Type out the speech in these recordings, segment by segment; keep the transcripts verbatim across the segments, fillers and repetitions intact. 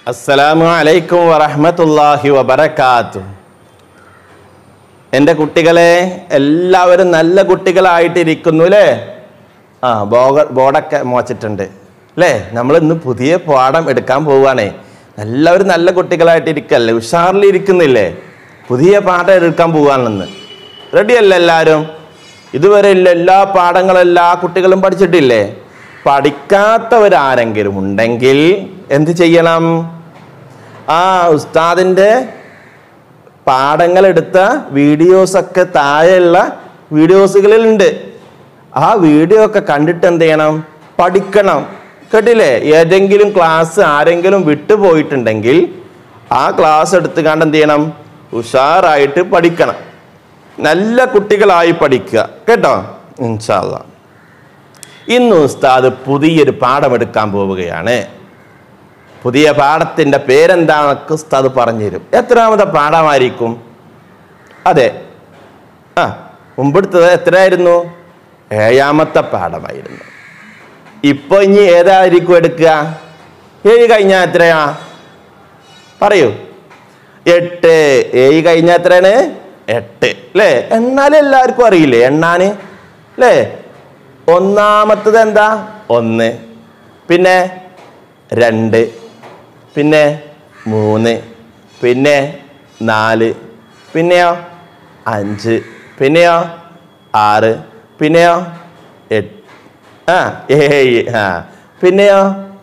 അസ്സലാമു അലൈക്കും വറഹ്മത്തുള്ളാഹി വബറകാതുഹു. എൻ്റെ കുട്ടികളെ, എല്ലാവരും നല്ല കുട്ടികളായിട്ടിരിക്കുന്നു അല്ലേ? ആ ബോർഡ് ബോർഡൊക്കെ മോച്ചിട്ടുണ്ട് അല്ലേ? നമ്മൾ ഇന്ന് പുതിയ പാഠം എടുക്കാൻ പോവുകയാണേ. എല്ലാവരും നല്ല കുട്ടികളായിട്ടിരിക്കല്ലേ? ഉഷാറിലിരിക്കുന്നില്ലേ? പുതിയ പാഠം എടുക്കാൻ പോവുകയാണെന്ന്. റെഡിയല്ല എല്ലാവരും? ഇതുവരെ ഇല്ല എല്ലാ പാഠങ്ങളും എല്ലാ കുട്ടികളും പഠിച്ചിട്ടില്ലേ? പഠിക്കാത്തവരാരെങ്കിലും ഉണ്ടെങ്കിൽ എന്ത് ചെയ്യണം? ആ ഉസ്താദിൻ്റെ പാഠങ്ങളെടുത്ത വീഡിയോസൊക്കെ താഴെയുള്ള വീഡിയോസുകളിലുണ്ട്. ആ വീഡിയോ ഒക്കെ കണ്ടിട്ട് എന്ത് ചെയ്യണം? പഠിക്കണം. കേട്ടില്ലേ? ഏതെങ്കിലും ക്ലാസ് ആരെങ്കിലും വിട്ടുപോയിട്ടുണ്ടെങ്കിൽ ആ ക്ലാസ് എടുത്ത് കണ്ട് എന്ത് ചെയ്യണം? ഉഷാറായിട്ട് പഠിക്കണം. നല്ല കുട്ടികളായി പഠിക്കുക കേട്ടോ, ഇൻഷാ അല്ലാഹ്. ഇന്ന് ഉസ്താദ് പുതിയൊരു പാഠം എടുക്കാൻ പോവുകയാണ്. പുതിയ പാഠത്തിൻ്റെ പേരെന്താണെന്നൊക്കെ ഉസ്താദ് പറഞ്ഞു തരും. എത്രാമത്തെ പാഠമായിരിക്കും? അതെ, ആ മുമ്പെടുത്തത് എത്രയായിരുന്നു? ഏഴാമത്തെ പാഠമായിരുന്നു. ഇപ്പൊ ഇനി ഏതായിരിക്കും എടുക്കുക? ഏഴ് കഴിഞ്ഞാൽ എത്രയാ? പറയൂ. എട്ട്. ഏഴ് കഴിഞ്ഞാൽ എത്രയാണ്? എട്ട് അല്ലേ? എന്നാലും എല്ലാവർക്കും അറിയില്ലേ എണ്ണാന് അല്ലേ? ഒന്നാമത്തത് എന്താ? ഒന്ന്, പിന്നെ രണ്ട്, പിന്നെ മൂന്ന്, പിന്നെ നാല്, പിന്നെയോ അഞ്ച്, പിന്നെയോ ആറ്, പിന്നെയോ എട്ട്, ആ ഏഴ്, ആ പിന്നെയോ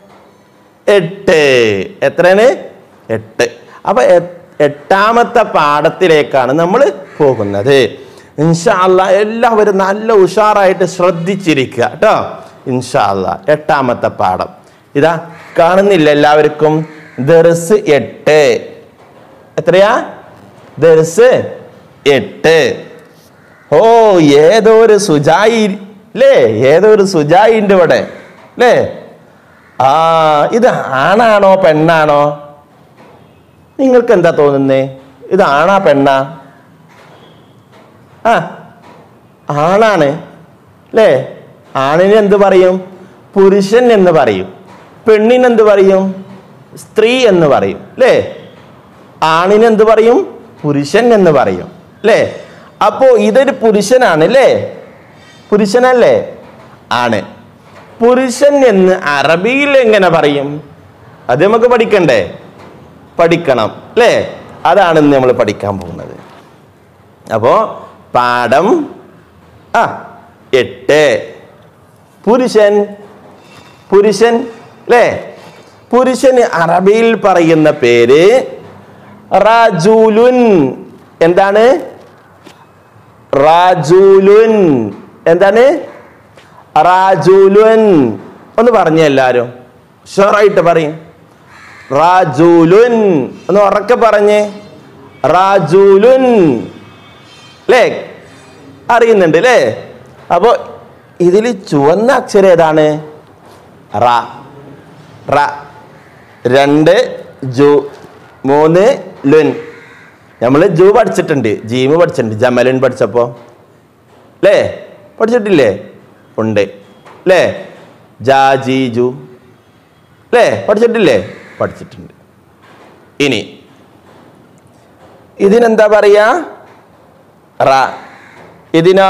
എട്ട്. എത്രയാണ്? എട്ട്. അപ്പൊ എട്ടാമത്തെ പാഠത്തിലേക്കാണ് നമ്മൾ പോകുന്നത്. ഇൻഷാ അല്ലാഹ് എല്ലാവരും നല്ല ഉഷാറായിട്ട് ശ്രദ്ധിച്ചിരിക്കുക കേട്ടോ. ഇൻഷാ അല്ലാഹ് എട്ടാമത്തെ പാഠം ഇതാ കാണുന്നില്ല എല്ലാവർക്കും? ദർസ് എട്ട്. എത്രയാ? ദർസ് എട്ട്. ഓ ഏതോ ഒരു സുജായി അല്ലേ? ഏതോ ഒരു സുജായി ഉണ്ട് ഇവിടെ അല്ലേ? ആ ഇത് ആണാണോ പെണ്ണാണോ? നിങ്ങൾക്ക് എന്താ തോന്നുന്നേ? ഇത് ആണാ പെണ്ണാ? ആ ആണാണ് അല്ലേ? ആണിന് എന്ത് പറയും? പുരുഷൻ എന്ന് പറയും. പെണ്ണിന് എന്ത് പറയും? സ്ത്രീ എന്ന് പറയും അല്ലേ? ആണിന് എന്ത് പറയും? പുരുഷൻ എന്ന് പറയും അല്ലേ? അപ്പോ ഇതൊരു പുരുഷനാണ് അല്ലേ? പുരുഷനല്ലേ? ആണ്. പുരുഷൻ എന്ന് അറബിയിൽ എങ്ങനെ പറയും? അത് നമുക്ക് പഠിക്കണ്ടേ? പഠിക്കണം അല്ലേ? അതാണ് ഇന്ന് നമ്മൾ പഠിക്കാൻ പോകുന്നത്. അപ്പോ പാഠം ആ എട്ട്. പുരുഷൻ. പുരുഷൻ അല്ലേ? പുരുഷന് അറബിയിൽ പറയുന്ന പേര് റജുലുൻ. എന്താണ്? റജുലുൻ. എന്താണ്? റജുലുൻ. ഒന്ന് പറഞ്ഞേ എല്ലാരും, ഷുറായിട്ട് പറയും. റജുലുൻ ഒന്ന് ഉറക്കെ പറഞ്ഞേ. റജുലുൻ അല്ലേ? അറിയുന്നുണ്ട് അല്ലേ? അപ്പോ ഇതിൽ ചുവന്ന അക്ഷരം ഏതാണ്? റ. റ. രണ്ട് ജു, മൂന്ന് ലുൻ. നമ്മൾ ജു പഠിച്ചിട്ടുണ്ട്, ജീമ് പഠിച്ചിട്ടുണ്ട്, ജമലുൻ പഠിച്ചപ്പോ അല്ലേ? പഠിച്ചിട്ടില്ലേ? ഉണ്ട് അല്ലേ? ജാ ജി ജു അല്ലേ? പഠിച്ചിട്ടില്ലേ? പഠിച്ചിട്ടുണ്ട്. ഇനി ഇതിനെന്താ പറയാ? റ. ഇതിനോ?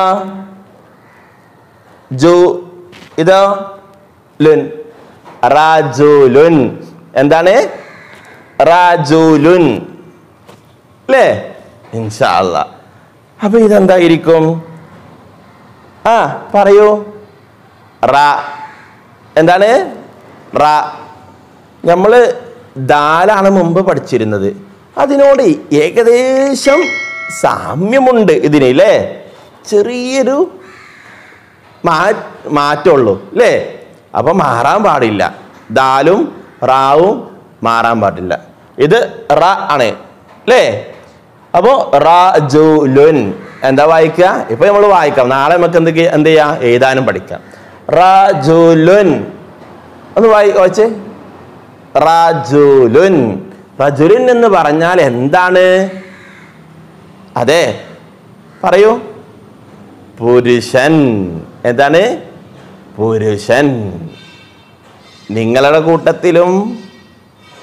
ജു. ഇതോ? ലുൻ. റജുലുൻ. എന്താണ്? റജുലുൻ അല്ലേ? ഇൻഷാ അല്ലാഹ്. അപ്പൊ ഇതെന്തായിരിക്കും? ആ പറയൂ. റ. എന്താണ്? റ. നമ്മള് ദാലാണ് മുമ്പ് പഠിച്ചിരുന്നത്. അതിനോട് ഏകദേശം സാമ്യമുണ്ട് ഇതിന് അല്ലേ? ചെറിയൊരു മാ മാറ്റമുള്ളൂ അല്ലേ? അപ്പൊ മാറാൻ പാടില്ല. ദാലും റാവും മാറാൻ പാടില്ല. ഇത് റ ആണ് അല്ലേ? അപ്പോ റജുലുൻ എന്താ വായിക്കുക? ഇപ്പൊ നമ്മൾ വായിക്കാം. നാളെ നമുക്ക് എന്തൊക്കെ എന്ത് ചെയ്യാം? എഴുതാനും പഠിക്കാം. റജുലുൻ ഒന്ന് വായി വായിച്ചേ. റജുലുൻ. റജുലുൻ എന്ന് പറഞ്ഞാൽ എന്താണ്? അതെ പറയൂ. പുരുഷൻ. എന്താണ്? പുരുഷൻ. നിങ്ങളുടെ കൂട്ടത്തിലും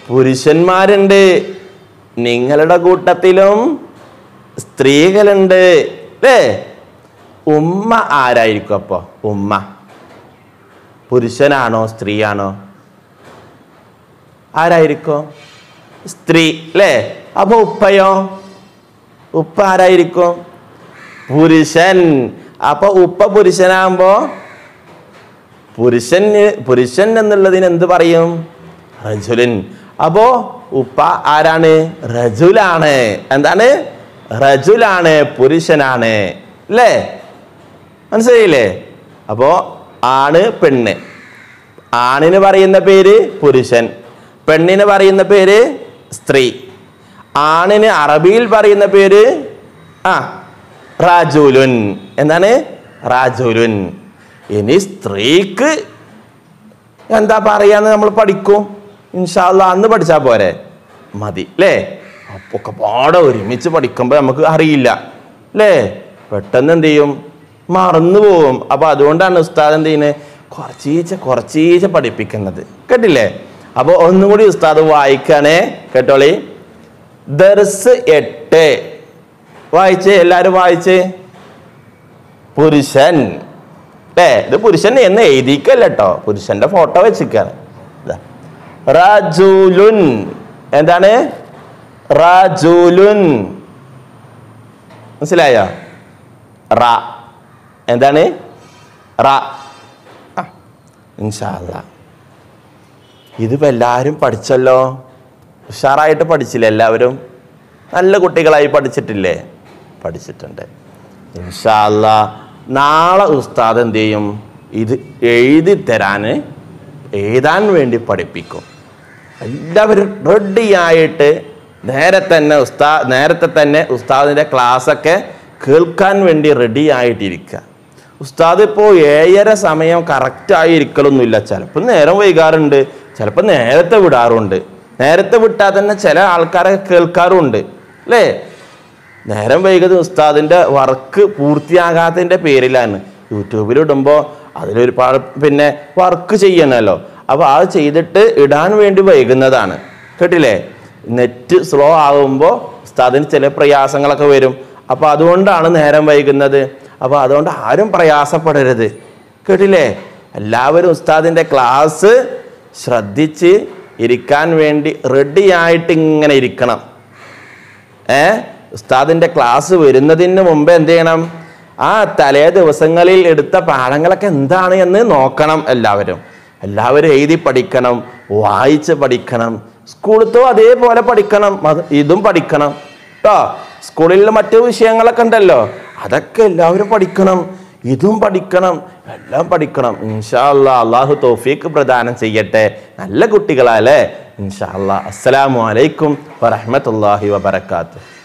പുരുഷന്മാരുണ്ട്, നിങ്ങളുടെ കൂട്ടത്തിലും സ്ത്രീകളുണ്ട് അല്ലേ? ഉമ്മ ആരായിരിക്കും അപ്പോ? ഉമ്മ പുരുഷനാണോ സ്ത്രീയാണോ? ആരായിരിക്കും? സ്ത്രീ അല്ലേ? അപ്പൊ ഉപ്പയോ? ഉപ്പ ആരായിരിക്കും? പുരുഷൻ. അപ്പൊ ഉപ്പ പുരുഷനാകുമ്പോ പുരുഷൻ പുരുഷൻ എന്നുള്ളതിന് എന്ത് പറയും? റജുലൻ. അപ്പോ ഉപ്പ ആരാണ്? റജുലാണ്. എന്താണ്? റജുലാണ്, പുരുഷനാണ് അല്ലേ? മനസ്സിലായില്ലേ? അപ്പോ ആണ് പെണ്ണ്. ആണിന് പറയുന്ന പേര് പുരുഷൻ, പെണ്ണിന് പറയുന്ന പേര് സ്ത്രീ. ആണിന് അറബിയിൽ പറയുന്ന പേര് ആ റാജുലുൻ. എന്താണ്? റാജുലുൻ. ഇനി സ്ത്രീക്ക് എന്താ പറയാന്ന് നമ്മൾ പഠിക്കും ഇൻഷാ അല്ലാഹ്. അന്ന് പഠിച്ചാൽ പോരെ? മതി അല്ലേ? അപ്പൊക്കെ പാടെ ഒരുമിച്ച് പഠിക്കുമ്പോൾ നമുക്ക് അറിയില്ല അല്ലേ? പെട്ടെന്ന് എന്ത് ചെയ്യും? മറന്നു പോവും. അപ്പൊ അതുകൊണ്ടാണ് ഉസ്താദ് എന്ത് ചെയ്യുന്നത്? കുറച്ചീച്ച കുറച്ചീച്ച പഠിപ്പിക്കുന്നത്. കേട്ടില്ലേ? അപ്പൊ ഒന്നും കൂടി ഉസ്താദ് വായിക്കണേ, കേട്ടോളി. ദർസ് എട്ട് വായിച്ചേ, എല്ലാരും വായിച്ചേ. പുരുഷൻ അല്ലേ? ഇത് പുരുഷൻ എന്ന് എഴുതിക്കല്ല കേട്ടോ, പുരുഷന്റെ ഫോട്ടോ വെച്ചിക്കാണ്. റജുലുൻ. എന്താണ്? റജുലുൻ. മനസ്സിലായോ? റ. എന്താണ്? റ. ഇൻഷാ അല്ലാഹ് ഇതിപ്പോ എല്ലാവരും പഠിച്ചല്ലോ, ഉഷാറായിട്ട് പഠിച്ചില്ലേ? എല്ലാവരും നല്ല കുട്ടികളായി പഠിച്ചിട്ടില്ലേ? പഠിച്ചിട്ടുണ്ട്. ഇൻഷാ അല്ലാഹ് നാളെ ഉസ്താദ് എന്ത് ചെയ്യും? ഇത് എഴുതി തരാൻ എഴുതാൻ വേണ്ടി പഠിപ്പിക്കും. എല്ലാവരും റെഡിയായിട്ട് നേരെ തന്നെ ഉസ്താ നേരത്തെ തന്നെ ഉസ്താദിൻ്റെ ക്ലാസ്സൊക്കെ കേൾക്കാൻ വേണ്ടി റെഡി ആയിട്ടിരിക്കുക. ഉസ്താദ് ഇപ്പോൾ ഏഴര സമയം കറക്റ്റായി ഇരിക്കലൊന്നുമില്ല. ചിലപ്പോൾ നേരം വൈകാറുണ്ട്, ചിലപ്പോൾ നേരത്തെ വിടാറുണ്ട്. നേരത്തെ വിട്ടാൽ തന്നെ ചില ആൾക്കാരെ കേൾക്കാറുണ്ട് അല്ലേ? നേരം വൈകിയത് ഉസ്താദിൻ്റെ വർക്ക് പൂർത്തിയാകാത്തതിൻ്റെ പേരിലാണ്. യൂട്യൂബിലിടുമ്പോൾ അതിലൊരുപാട് പിന്നെ വർക്ക് ചെയ്യണമല്ലോ, അപ്പോൾ അത് ചെയ്തിട്ട് ഇടാൻ വേണ്ടി വൈകുന്നതാണ്. കേട്ടില്ലേ? നെറ്റ് സ്ലോ ആകുമ്പോൾ ഉസ്താദിന് ചില പ്രയാസങ്ങളൊക്കെ വരും. അപ്പോൾ അതുകൊണ്ടാണ് നേരം വൈകുന്നത്. അപ്പോൾ അതുകൊണ്ട് ആരും പ്രയാസപ്പെടരുത്. കേട്ടില്ലേ? എല്ലാവരും ഉസ്താദിൻ്റെ ക്ലാസ് ശ്രദ്ധിച്ച് ഇരിക്കാൻ വേണ്ടി റെഡി ആയിട്ട് ഇങ്ങനെ ഇരിക്കണം. ഏ ഉസ്താദിൻ്റെ ക്ലാസ് വരുന്നതിന് മുമ്പ് എന്ത് ചെയ്യണം? ആ തലേ ദിവസങ്ങളിൽ എടുത്ത പാഠങ്ങളൊക്കെ എന്താണ് എന്ന് നോക്കണം. എല്ലാവരും എല്ലാവരും എഴുതി പഠിക്കണം, വായിച്ച് പഠിക്കണം. സ്കൂളത്തോ അതേപോലെ പഠിക്കണം, ഇതും പഠിക്കണം കേട്ടോ. സ്കൂളിൽ മറ്റു വിഷയങ്ങളൊക്കെ ഉണ്ടല്ലോ, അതൊക്കെ എല്ലാവരും പഠിക്കണം, ഇതും പഠിക്കണം, എല്ലാം പഠിക്കണം. ഇൻഷാ അല്ലാഹ് അല്ലാഹു തൗഫീഖ് പ്രദാനം ചെയ്യട്ടെ. നല്ല കുട്ടികളല്ലേ? ഇൻഷാ അല്ലാഹ്. അസ്സലാമു അലൈക്കും വറഹ്മത്തുള്ളാഹി വബറകാതുഹു.